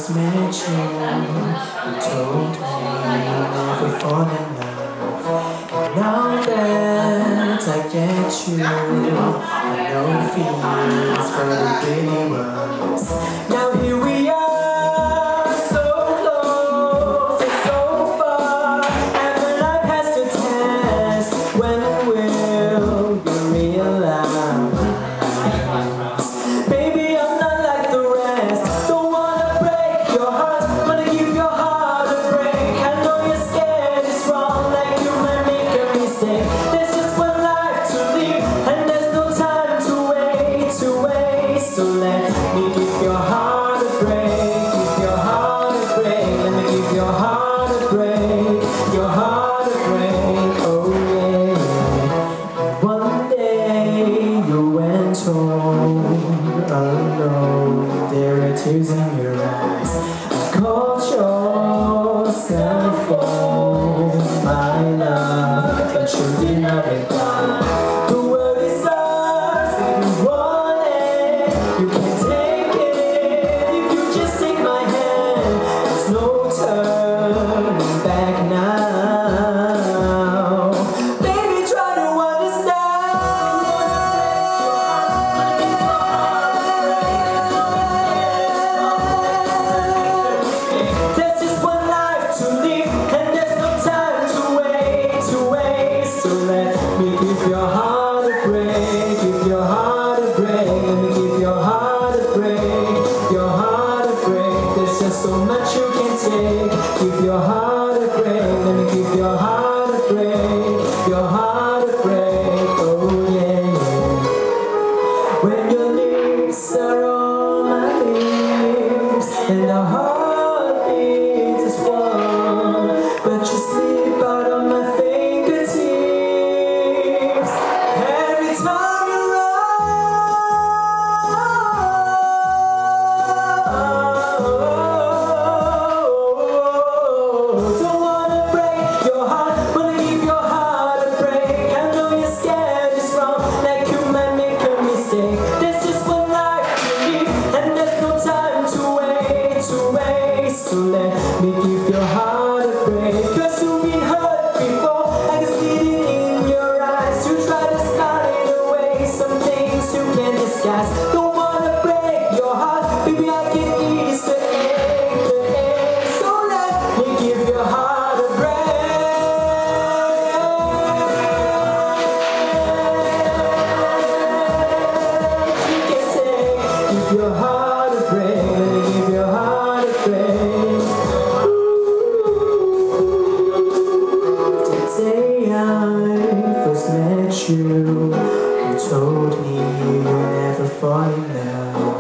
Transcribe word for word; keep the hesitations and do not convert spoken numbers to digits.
first met you, you told me you'll never fall in love. And now that I get you, I know feelings for the really ones. Now here we are, so close and so far. Haven't I passed the test? When will you realize? Baby, I'm not like the rest. Don't wanna break your heart, wanna give your heart a break. I know you're scared, it's wrong, like you might make a mistake. There's just one life to live, and there's no time to wait, to waste. So let me give your heart a break, give your heart a break. Let me give your heart a break, your heart a break. Oh yeah. One day you went home alone, there are tears in your eyes. I called your cell phone, my love, and you did not reply. The world is ours if you want it. You can take it if you just take my hand. There's no turning back now. Baby, try to understand. There's just one life to live, and there's no time to wait, to waste. So let me give your heart a break, give your heart a break. Let me give your heart a break, your heart a break. There's just so much you can take. Give your heart a break. Let me give your heart a break, your heart a break. Oh yeah, yeah. When your lips are on my lips, and our heartbeat is one, but you slip out of my fingertips every time you roll. Don't wanna break your heart, wanna give your heart a break. I know you're scared, it's wrong, like you might make a mistake. There's just one life to live, and there's no time to wait, to waste. So let me give your heart a break. Cause you've been hurt before, I can see it in your eyes. You try to slide away some things you can't disguise. Don't wanna break your heart, baby, I can ease the ache, the ache. So let me give your heart a break. You can take, give your heart a break. Let me give your heart a break. The day I first met you, you told me you'll never fall in love.